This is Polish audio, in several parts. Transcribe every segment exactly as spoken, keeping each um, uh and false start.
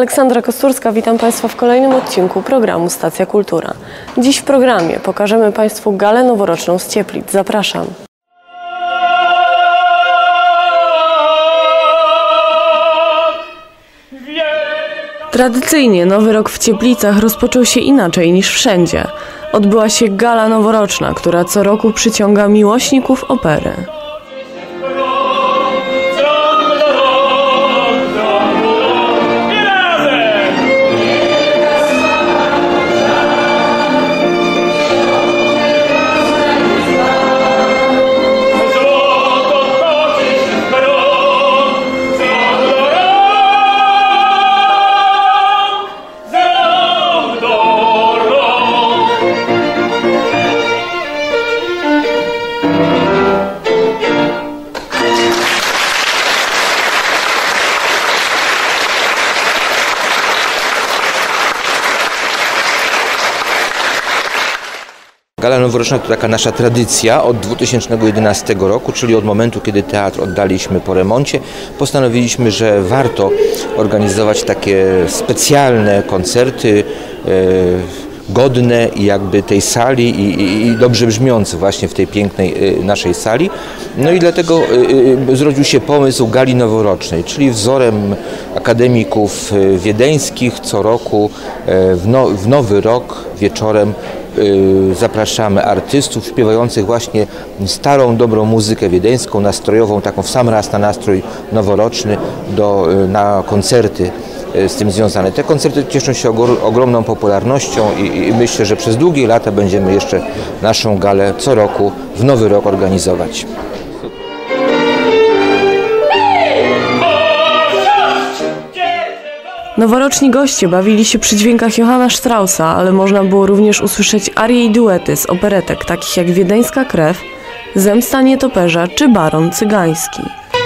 Aleksandra Kosturska, witam Państwa w kolejnym odcinku programu Stacja Kultura. Dziś w programie pokażemy Państwu galę noworoczną z Cieplic. Zapraszam. Tradycyjnie Nowy Rok w Cieplicach rozpoczął się inaczej niż wszędzie. Odbyła się gala noworoczna, która co roku przyciąga miłośników opery. Gala noworoczna to taka nasza tradycja od dwa tysiące jedenastego roku, czyli od momentu, kiedy teatr oddaliśmy po remoncie. Postanowiliśmy, że warto organizować takie specjalne koncerty, e, godne i jakby tej sali i, i, i dobrze brzmiące właśnie w tej pięknej y, naszej sali. No i dlatego y, y, zrodził się pomysł gali noworocznej, czyli wzorem akademików y, wiedeńskich co roku y, w, no, w Nowy Rok wieczorem y, zapraszamy artystów śpiewających właśnie starą, dobrą muzykę wiedeńską, nastrojową, taką w sam raz na nastrój noworoczny do, y, na koncerty z tym związane. Te koncerty cieszą się ogromną popularnością i, i myślę, że przez długie lata będziemy jeszcze naszą galę co roku w Nowy Rok organizować. Noworoczni goście bawili się przy dźwiękach Johanna Straussa, ale można było również usłyszeć arie i duety z operetek takich jak Wiedeńska Krew, Zemsta Nietoperza czy Baron Cygański.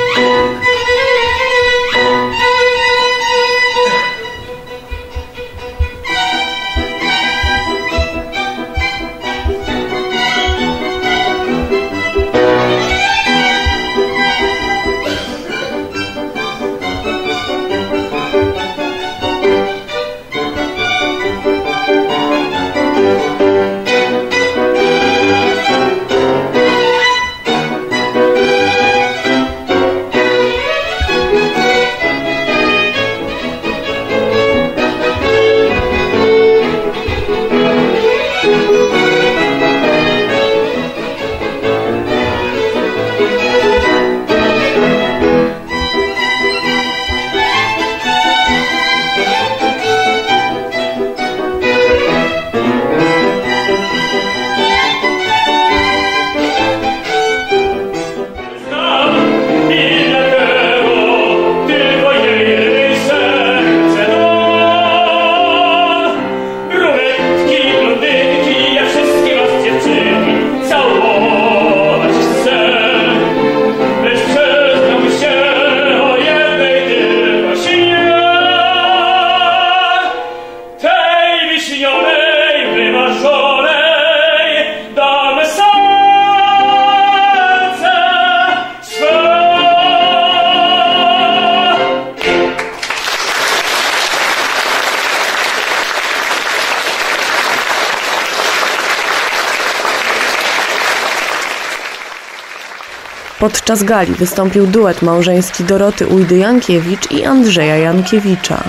Podczas gali wystąpił duet małżeński Doroty Ujdy-Jankiewicz i Andrzeja Jankiewicza.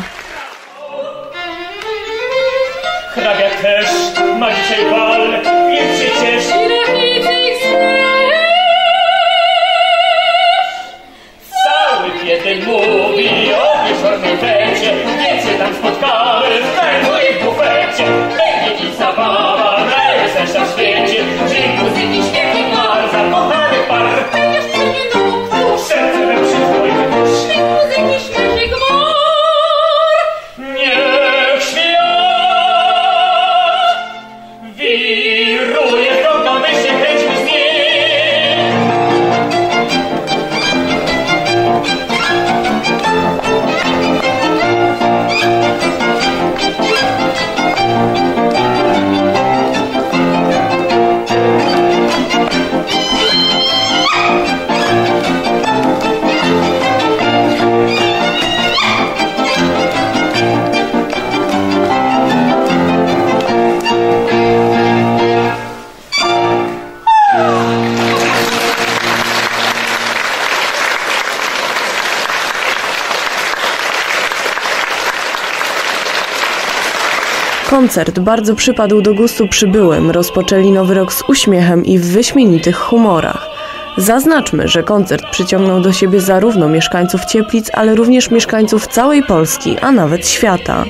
Hrabia też ma dzisiaj bal, więc się cieszy. Cały Wiedeń mówi o wieczornej fecie, więc się tam spotkamy w męku i w bufecie. Będzie i zabawa, najweselsza w świecie. Dzień muzyki, śpiew i mar, zakochany par. Koncert bardzo przypadł do gustu przybyłym, rozpoczęli nowy rok z uśmiechem i w wyśmienitych humorach. Zaznaczmy, że koncert przyciągnął do siebie zarówno mieszkańców Cieplic, ale również mieszkańców całej Polski, a nawet świata.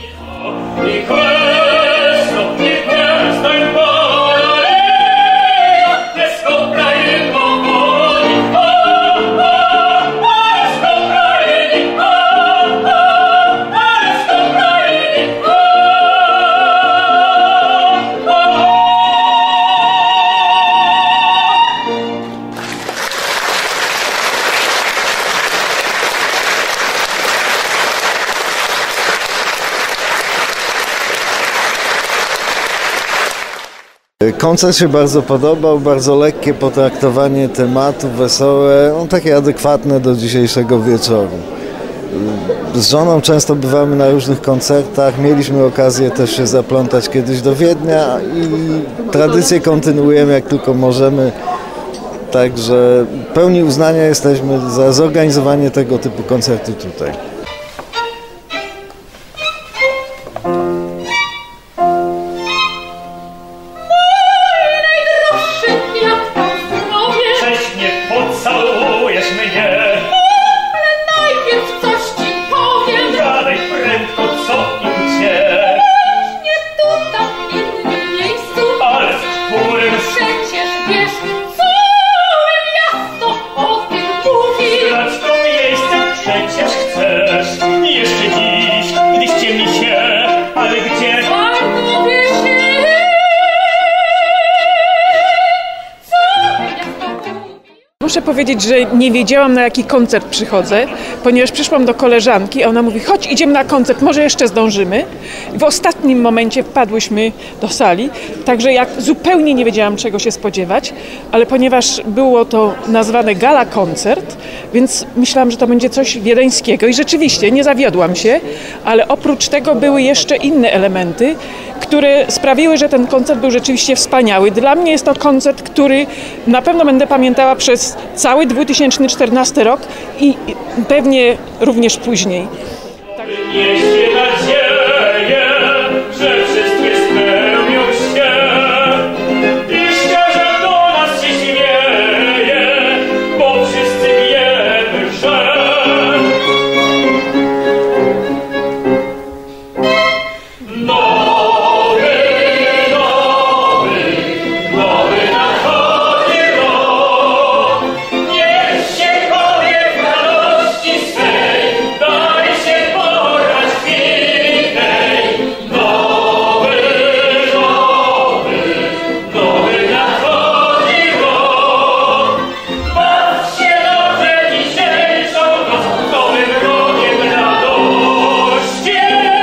Koncert się bardzo podobał, bardzo lekkie potraktowanie tematu, wesołe, no, takie adekwatne do dzisiejszego wieczoru. Z żoną często bywamy na różnych koncertach, mieliśmy okazję też się zaplątać kiedyś do Wiednia i tradycję kontynuujemy jak tylko możemy. Także pełni uznania jesteśmy za zorganizowanie tego typu koncertu tutaj. Muszę powiedzieć, że nie wiedziałam, na jaki koncert przychodzę, ponieważ przyszłam do koleżanki, a ona mówi: chodź, idziemy na koncert, może jeszcze zdążymy. W ostatnim momencie wpadłyśmy do sali, także jak zupełnie nie wiedziałam, czego się spodziewać, ale ponieważ było to nazwane gala koncert, więc myślałam, że to będzie coś wiedeńskiego i rzeczywiście nie zawiodłam się, ale oprócz tego były jeszcze inne elementy, które sprawiły, że ten koncert był rzeczywiście wspaniały. Dla mnie jest to koncert, który na pewno będę pamiętała przez cały dwa tysiące czternasty rok i pewnie również później. Tak. Niesie nadzieję, że wszystkie spełnią się i szczerze do nas się śmieje, bo wszyscy wiemy, że nowy, nowy, nowy nadchodzi rok. Niech się powie w radości swej, daj się porać chwili tej. Nowy, nowy, nowy nadchodzi rok. Baw się dobrze dzisiejszą noc, nowym rokiem radości.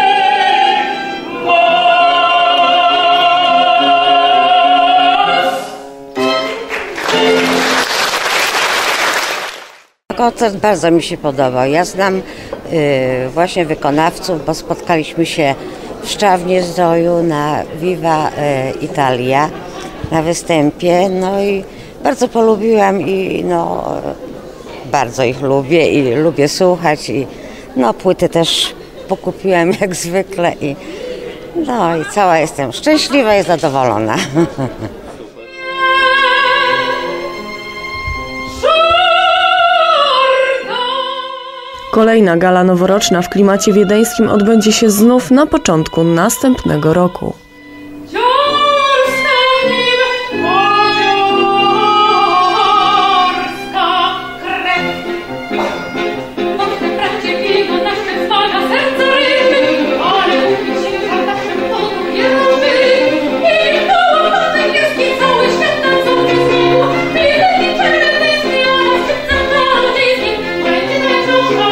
Koncert bardzo mi się podobał. Ja znam y, właśnie wykonawców, bo spotkaliśmy się w Szczawnie Zdroju na Viva y, Italia na występie. No i bardzo polubiłam i no, bardzo ich lubię i lubię słuchać. I no, płyty też pokupiłam jak zwykle i no i cała jestem szczęśliwa i zadowolona. Kolejna gala noworoczna w klimacie wiedeńskim odbędzie się znów na początku następnego roku.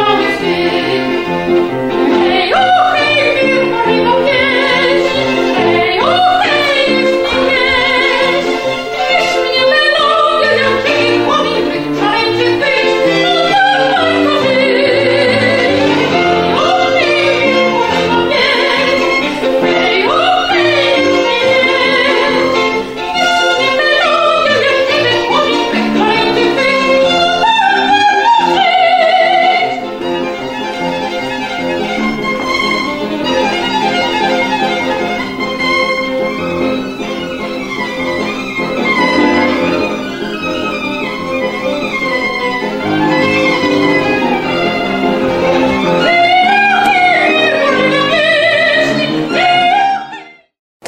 Hey, oh, hey,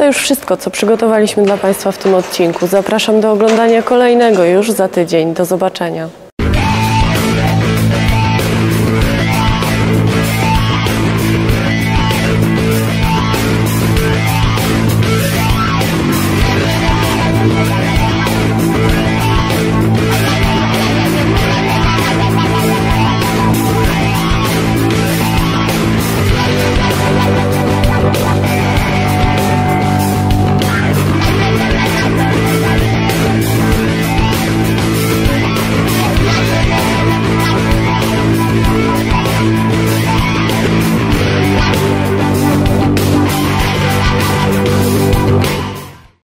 To już wszystko, co przygotowaliśmy dla Państwa w tym odcinku. Zapraszam do oglądania kolejnego już za tydzień. Do zobaczenia.